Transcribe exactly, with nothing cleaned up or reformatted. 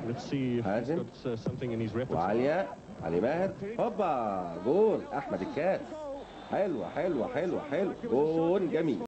هازم وعليا علي ماهر، هوبا جول احمد الكاس. حلوه حلوه حلوه حلوه، جول جميل.